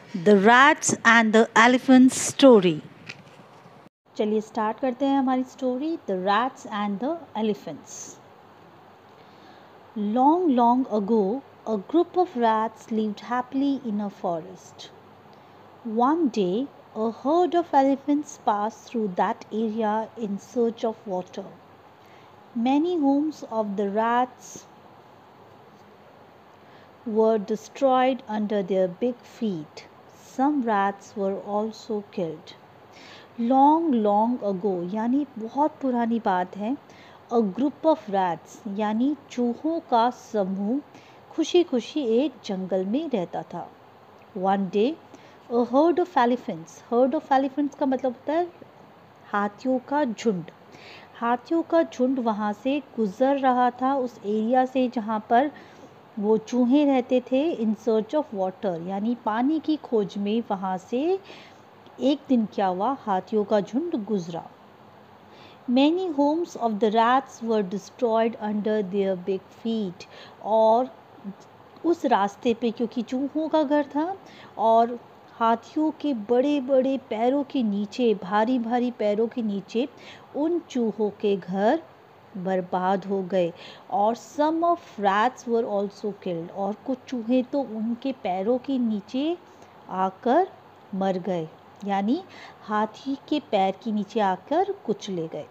The Rats and the Elephants Story. चलिए start करते हैं हमारी story the rats and the elephants. Long, long ago, a group of rats lived happily in a forest. One day, a herd of elephants passed through that area in search of water. Many homes of the rats were destroyed under their big feet. Some rats were also killed. Long long ago यानी बहुत पुरानी बात है. A group of rats यानी चूहों का समूह खुशी खुशी एक जंगल में रहता था. One day a herd of elephants. Herd of elephants का मतलब होता है हाथियों का झुंड. हाथियों का झुंड वहाँ से गुजर रहा था उस एरिया से जहाँ पर वो चूहे रहते थे. इन सर्च ऑफ वाटर यानी पानी की खोज में वहाँ से एक दिन क्या हुआ, हाथियों का झुंड गुजरा. Many homes of the rats were destroyed under their big feet. और उस रास्ते पे क्योंकि चूहों का घर था और हाथियों के बड़े बड़े पैरों के नीचे, भारी भारी पैरों के नीचे उन चूहों के घर बर्बाद हो गए. और some of rats were also killed. और कुछ चूहे तो उनके पैरों के नीचे आकर मर गए यानी हाथी के पैर के नीचे आकर कुचले गए.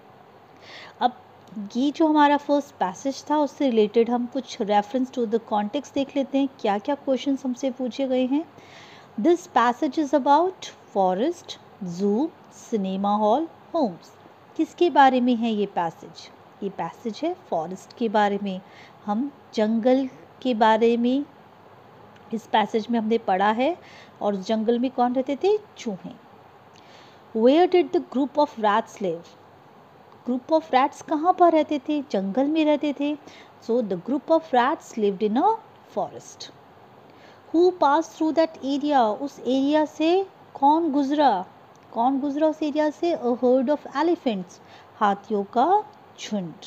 अब ये जो हमारा फर्स्ट पैसेज था उससे रिलेटेड हम कुछ रेफरेंस टू द कॉन्टेक्स्ट देख लेते हैं. क्या क्या क्वेश्चंस हमसे पूछे गए हैं. This passage is about forest, zoo, cinema hall, homes. किसके बारे में है ये पैसेज. ये पैसेज है फॉरेस्ट के बारे में. हम जंगल के बारे में इस पैसेज में हमने पढ़ा है. और जंगल में कौन रहते थे, चूहे. Where did the group of rats live. Group of rats कहाँ पर रहते थे, जंगल में रहते थे. So the group of rats lived in a forest. Who pass through that area. उस एरिया से कौन गुजरा, कौन गुजरा उस एरिया से. A herd of elephants. हाथियों का झुंड.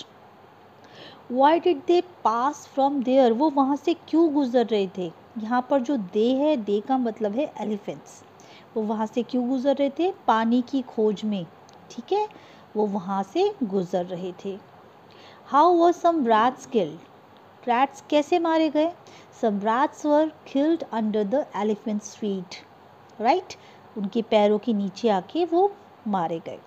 Why did they pass from there. वो वहाँ से क्यों गुजर रहे थे. यहाँ पर जो दे है, दे का मतलब है एलिफेंट्स. वो वहाँ से क्यों गुजर रहे थे, पानी की खोज में. ठीक है, वो वहाँ से गुजर रहे थे. How were some rats killed. Rats कैसे मारे गए. Some rats were killed under the elephants feet. Right, उनके पैरों के नीचे आके वो मारे गए.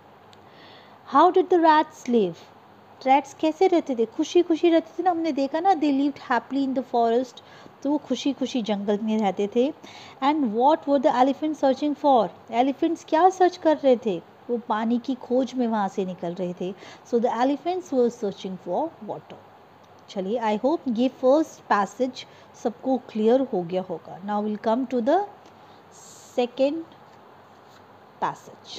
How did the rats live. Rats कैसे रहते थे, खुशी खुशी रहते थे ना. हमने देखा ना, they lived happily in the forest. तो वो खुशी खुशी जंगल में रहते थे. And what were the elephant searching for. Elephants क्या सर्च कर रहे थे, वो पानी की खोज में वहाँ से निकल रहे थे. So the elephants were searching for water. चलिए, आई होप ये फर्स्ट पैसेज सबको क्लियर हो गया होगा. Now will come to the second passage.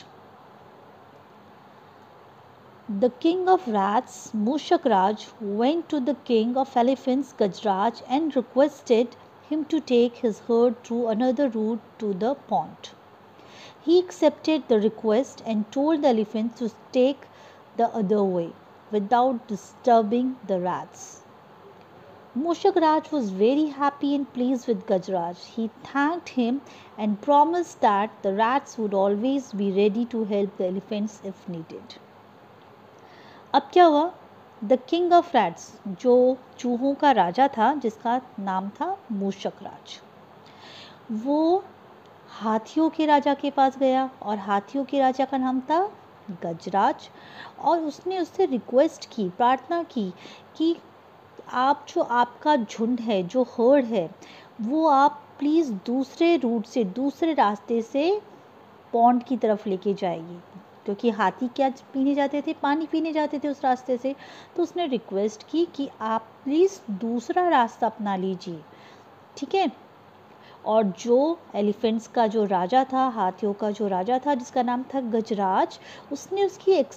The king of rats, Mushakraj, went to the king of elephants, Gajraj, and requested him to take his herd through another route to the pond. He accepted the request and told the elephants to take the other way without disturbing the rats. Mushakraj was very happy and pleased with Gajraj. He thanked him and promised that the rats would always be ready to help the elephants if needed. अब क्या हुआ, the king of rats, जो चूहों का राजा था जिसका नाम था मूषकराज, वो हाथियों के राजा के पास गया. और हाथियों के राजा का नाम था गजराज. और उसने उससे रिक्वेस्ट की, प्रार्थना की कि आप जो आपका झुंड है, जो हर्ड है, वो आप प्लीज़ दूसरे रूट से, दूसरे रास्ते से पॉन्ड की तरफ लेके जाइए. क्योंकि हाथी क्या पीने जाते थे, पानी पीने जाते थे उस रास्ते से. तो उसने रिक्वेस्ट की कि आप प्लीज़ दूसरा रास्ता अपना लीजिए. ठीक है. और जो एलिफेंट्स का जो राजा था, हाथियों का जो राजा था जिसका नाम था गजराज, उसने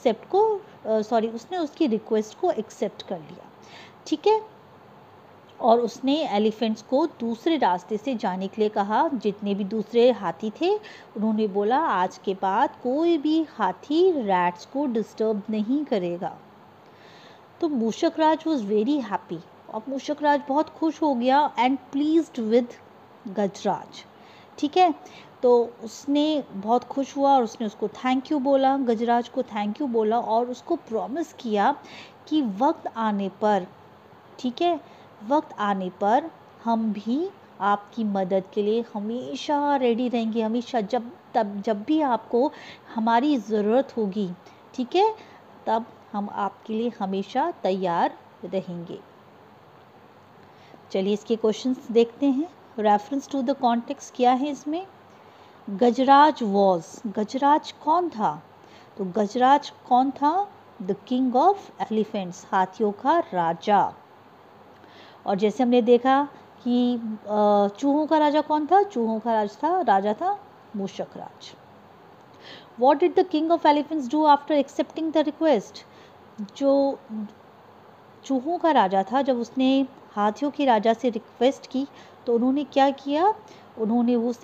उसने उसकी रिक्वेस्ट को एक्सेप्ट कर लिया. ठीक है. और उसने एलिफेंट्स को दूसरे रास्ते से जाने के लिए कहा. जितने भी दूसरे हाथी थे उन्होंने बोला आज के बाद कोई भी हाथी रैट्स को डिस्टर्ब नहीं करेगा. तो मूषकराज वॉज वेरी हैप्पी. और मूषकराज बहुत खुश हो गया एंड प्लीज्ड विद गजराज. ठीक है। तो उसने बहुत खुश हुआ और उसने उसको थैंक यू बोला, गजराज को थैंक यू बोला और उसको प्रॉमिस किया कि वक्त आने पर, ठीक है, वक्त आने पर हम भी आपकी मदद के लिए हमेशा रेडी रहेंगे, हमेशा जब भी आपको हमारी ज़रूरत होगी, ठीक है, तब हम आपके लिए हमेशा तैयार रहेंगे। चलिए इसके क्वेश्चंस देखते हैं। रेफरेंस टू द कॉन्टेक्स्ट क्या है इसमें? गजराज वॉज, गजराज कौन था? तो गजराज कौन था? द किंग ऑफ एलिफेंट्स, हाथियों का राजा। और जैसे हमने देखा कि चूहों का राजा कौन था? चूहों का राजा था मूषक राज। What did the king of elephants do after accepting the request? जो चूहों का राजा था, जब उसने हाथियों के राजा से रिक्वेस्ट की तो उन्होंने क्या किया? उन्होंने उस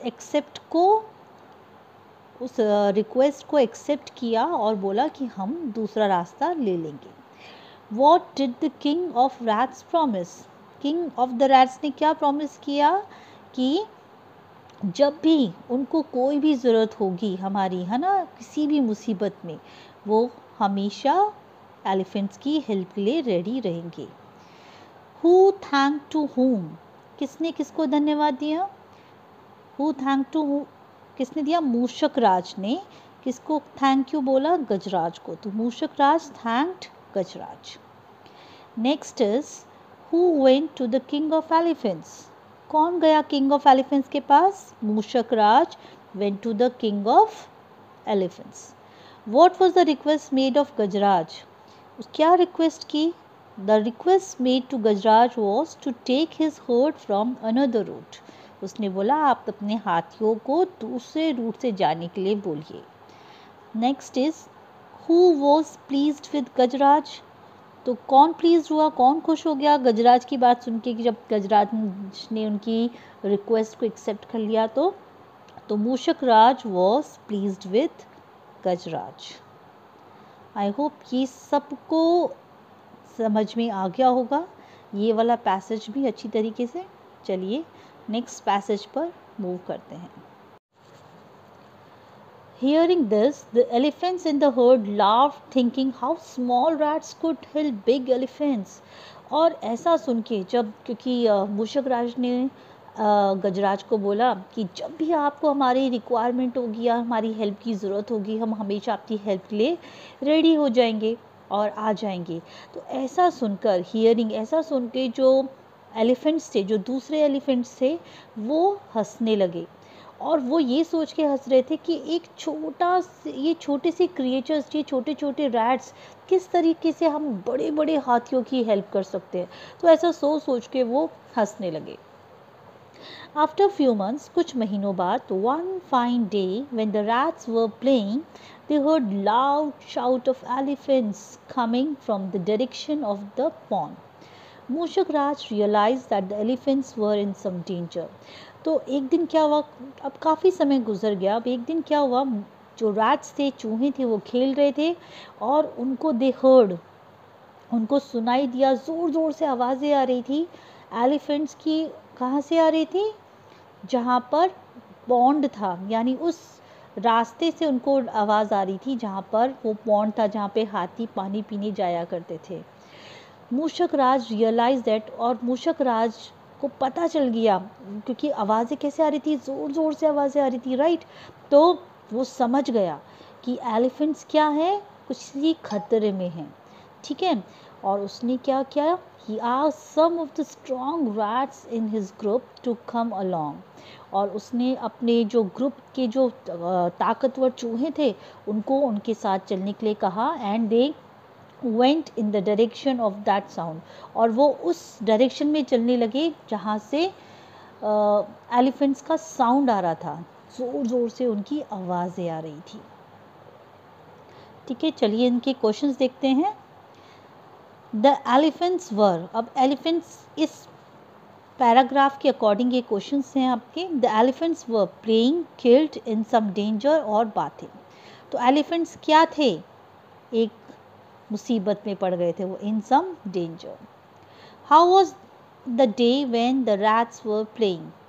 रिक्वेस्ट को एक्सेप्ट किया और बोला कि हम दूसरा रास्ता ले लेंगे। What did the king of rats promise? King of the rats ने क्या प्रॉमिस किया? कि जब भी उनको कोई भी ज़रूरत होगी हमारी, है ना, किसी भी मुसीबत में, वो हमेशा एलिफेंट्स की हेल्प के लिए रेडी रहेंगे। Who thanked to whom? किसने किसको धन्यवाद दिया? Who thanked to whom? किसने दिया? मूषक राज ने। किसको थैंक यू बोला? गजराज को। तो Mushak Raj thanked Gajraj. Next is who went to the king of elephants? कौन गया किंग ऑफ एलिफेंट्स के पास? Mushak Raj went to the king of elephants. What was the request made of Gajraj? क्या रिक्वेस्ट की? The request made to Gajraj was to take his herd from another route. उसने बोला आप अपने हाथियों को दूसरे रूट से जाने के लिए बोलिए। Next is who was pleased with Gajraj? तो कौन प्लीज हुआ, कौन खुश हो गया गजराज की बात सुन के कि जब गजराज ने उनकी रिक्वेस्ट को एक्सेप्ट कर लिया तो Mushak Raj was pleased with Gajraj. I hope ये सबको समझ में आ गया होगा, ये वाला पैसेज भी अच्छी तरीके से। चलिए नेक्स्ट पैसेज पर मूव करते हैं। Hearing this, the elephants in the herd laughed, thinking how small rats could help big elephants. और ऐसा सुन के क्योंकि मूषक राज ने गजराज को बोला कि जब भी आपको हमारी रिक्वायरमेंट होगी या हमारी हेल्प की ज़रूरत होगी, हम हमेशा आपकी हेल्प के लिए रेडी हो जाएंगे और आ जाएंगे। तो ऐसा सुनकर, ऐसा सुन के जो एलिफेंट्स थे, जो दूसरे एलिफेंट्स थे, वो हंसने लगे और वो ये सोच के हंस रहे थे कि ये छोटे से क्रिएचर्स, ये छोटे छोटे रैट्स किस तरीके से हम बड़े बड़े हाथियों की हेल्प कर सकते हैं। तो ऐसा सोच के वो हंसने लगे। आफ्टर फ्यू मंथ्स, कुछ महीनों बाद, one fine day when the rats were playing, they heard loud shout of elephants coming from the direction of the pond. Mushak Raj realized that the elephants were in some danger. तो एक दिन क्या हुआ, अब काफ़ी समय गुजर गया, अब एक दिन क्या हुआ, जो रैट्स थे, चूहे थे, वो खेल रहे थे और उनको सुनाई दिया, ज़ोर ज़ोर से आवाज़ें आ रही थी एलिफेंट्स की। कहाँ से आ रही थी? जहाँ पर पॉन्ड था, यानी उस रास्ते से उनको आवाज़ आ रही थी जहाँ पर वो पॉन्ड था, जहाँ पे हाथी पानी पीने जाया करते थे। मूषक राज रियलाइज दैट, और मूषक राज को पता चल गया, क्योंकि आवाज़ें कैसे आ रही थी, ज़ोर ज़ोर से आवाज़ें आ रही थी, राइट। तो वो समझ गया कि एलिफेंट्स क्या है, कुछ ही खतरे में हैं, ठीक है। और उसने क्या किया? He asked some of the strong rats in his group to come along. और उसने अपने जो ग्रुप के जो ताकतवर चूहे थे उनको उनके साथ चलने के लिए कहा। And they went in the direction of that sound, और वो उस डायरेक्शन में चलने लगे जहाँ से एलिफेंट्स का साउंड आ रहा था, ज़ोर ज़ोर से उनकी आवाज़ें आ रही थी, ठीक है। चलिए इनके क्वेश्चंस देखते हैं। द एलिफेंट्स वर, अब एलिफेंट्स इस पैराग्राफ के अकॉर्डिंग ये क्वेश्चंस हैं आपके। The elephants were playing, killed, in some danger और बातें। तो एलिफेंट्स क्या थे? एक मुसीबत में पड़ गए थे वो, in some danger. How was the day when the rats were playing?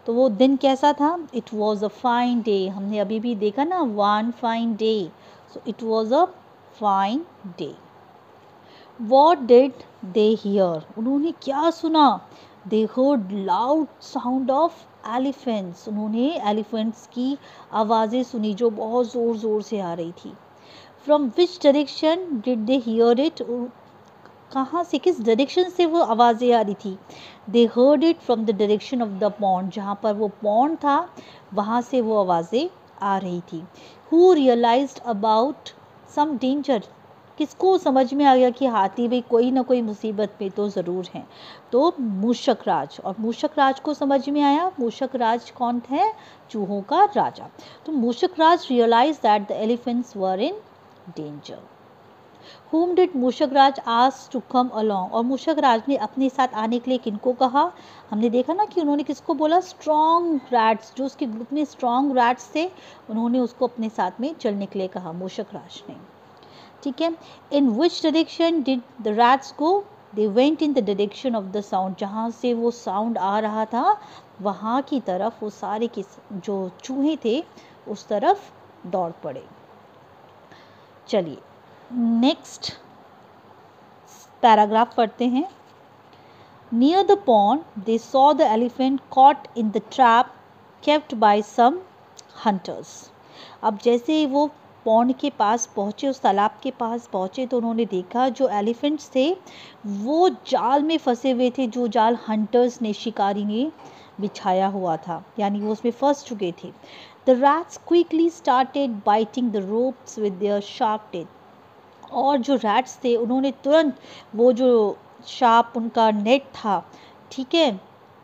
तो वो दिन कैसा था? It was a fine day. हमने अभी भी देखा ना, one fine day, so it was a fine day. What did they hear? उन्होंने क्या सुना? They heard loud sound of elephants. उन्होंने एलिफेंट्स की आवाज़ें सुनी जो बहुत ज़ोर ज़ोर से आ रही थी। From which direction did they hear it? कहाँ से, किस डायरेक्शन से वो आवाज़ें आ रही थी? They heard it from the direction of the pond. जहाँ पर वो पॉन्ड था वहाँ से वो आवाज़ें आ रही थी। Who realized about some danger? किसको समझ में आ गया कि हाथी भाई कोई ना कोई मुसीबत में तो ज़रूर हैं? तो मूषक राज। और मूषक राज को समझ में आया। मूषक राज कौन है? चूहों का राजा। तो Mushak Raj realize that the elephants were in danger. Whom did Mushak Raj ask to come along? और मूषक राज ने अपने साथ आने के लिए किनको कहा? हमने देखा ना कि उन्होंने किसको बोला? स्ट्रॉन्ग रैट्स, जो उसके ग्रुप में स्ट्रॉन्ग रैट्स थे उन्होंने उसको अपने साथ में चलने के लिए कहा मूषक राज ने। ठीक है। In which direction did the rats go? They went in the direction of the sound. जहाँ से वो साउंड आ रहा था वहाँ की तरफ वो सारे के जो चूहे थे उस तरफ दौड़ पड़े। चलिए नेक्स्ट पैराग्राफ पढ़ते हैं। Near the pond they saw the elephant caught in the trap kept by some hunters. अब जैसे वो पॉन्ड के पास पहुँचे, उस तालाब के पास पहुँचे, तो उन्होंने देखा जो एलिफेंट्स थे वो जाल में फंसे हुए थे, जो जाल हंटर्स ने, शिकारी ने बिछाया हुआ था, यानी वो उसमें फंस चुके थे। The rats quickly started biting the ropes with their sharp teeth. और जो रैट्स थे उन्होंने तुरंत वो जो शार्प उनका नेट था, ठीक है,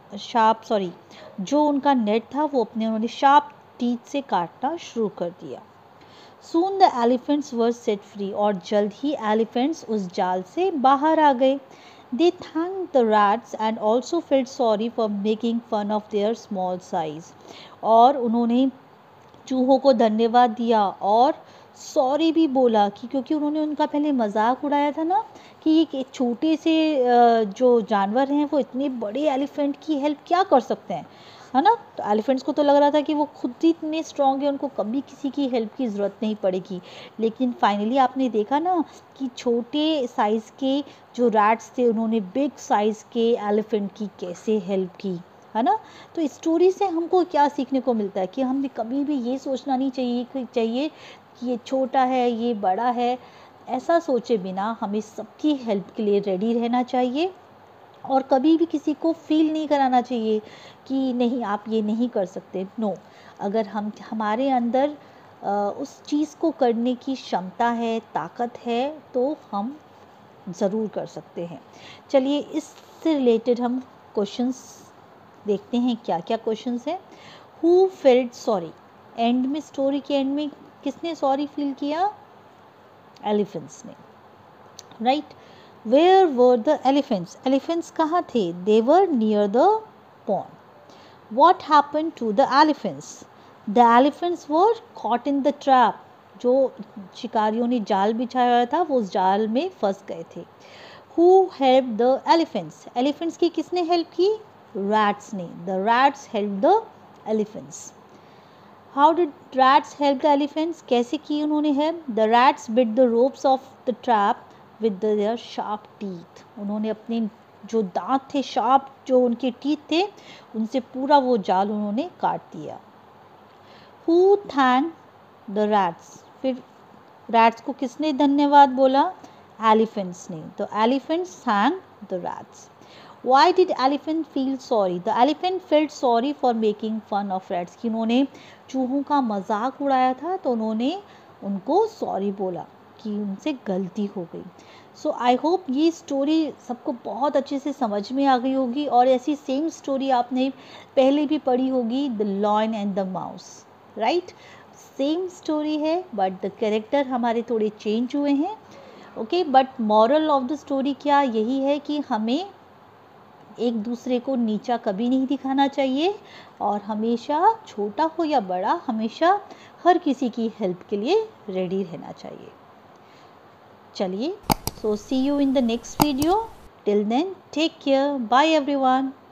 जो उनका नेट था वो उन्होंने शार्प टीथ से काटना शुरू कर दिया। Soon the elephants were set free. और जल्द ही एलिफेंट्स उस जाल से बाहर आ गए। They thank the rats and also felt sorry for making fun of their small size. और उन्होंने चूहों को धन्यवाद दिया और सॉरी भी बोला कि क्योंकि उन्होंने उनका पहले मजाक उड़ाया था ना कि एक छोटे से जो जानवर हैं वो इतने बड़े एलिफेंट की हेल्प क्या कर सकते हैं, है ना। तो एलिफेंट्स को तो लग रहा था कि वो खुद ही इतने स्ट्रॉन्ग है, उनको कभी किसी की हेल्प की ज़रूरत नहीं पड़ेगी। लेकिन फाइनली आपने देखा ना कि छोटे साइज़ के जो रैट्स थे उन्होंने बिग साइज़ के एलिफेंट की कैसे हेल्प की, है ना। तो इस स्टोरी से हमको क्या सीखने को मिलता है कि हमें कभी भी ये सोचना नहीं चाहिए कि ये छोटा है, ये बड़ा है। ऐसा सोचे बिना हमें सबकी हेल्प के लिए रेडी रहना चाहिए और कभी भी किसी को फील नहीं कराना चाहिए कि नहीं आप ये नहीं कर सकते। नो, अगर हमारे अंदर उस चीज़ को करने की क्षमता है, ताकत है, तो हम ज़रूर कर सकते हैं। चलिए इससे रिलेटेड हम क्वेश्चंस देखते हैं क्या क्या क्वेश्चंस हैं। Who felt sorry? एंड में, स्टोरी के एंड में किसने सॉरी फील किया? एलिफेंट्स ने, right. Where were the elephants? Elephants कहाँ थे? They were near the pond. What happened to the elephants? The elephants were caught in the trap. जो शिकारियों ने जाल बिछाया हुआ था वो उस जाल में फंस गए थे। Who help the elephants? Elephants की किसने हेल्प की? रैट्स ने। The rats help the elephants. How did rats help the elephants? कैसे की उन्होंने help? The rats bit the ropes of the trap with their sharp teeth. उन्होंने अपने जो दांत थे, शार्प जो उनके टीथ थे, उनसे पूरा वो जाल उन्होंने काट दिया। Who thank the rats? फिर रैट्स को किसने धन्यवाद बोला? एलिफेंट्स ने। तो elephants thank the rats. Why did elephant feel sorry? The elephant felt sorry for making fun of rats. कि उन्होंने चूहों का मजाक उड़ाया था तो उन्होंने उनको सॉरी बोला कि उनसे गलती हो गई। सो आई होप ये स्टोरी सबको बहुत अच्छे से समझ में आ गई होगी और ऐसी सेम स्टोरी आपने पहले भी पढ़ी होगी, the lion and the mouse, right. Same story है बट द कैरेक्टर हमारे थोड़े चेंज हुए हैं, okay. But moral of the story क्या यही है कि हमें एक दूसरे को नीचा कभी नहीं दिखाना चाहिए और हमेशा, छोटा हो या बड़ा, हमेशा हर किसी की हेल्प के लिए रेडी रहना चाहिए। चलिए, so see you in the next video. Till then take care, bye everyone.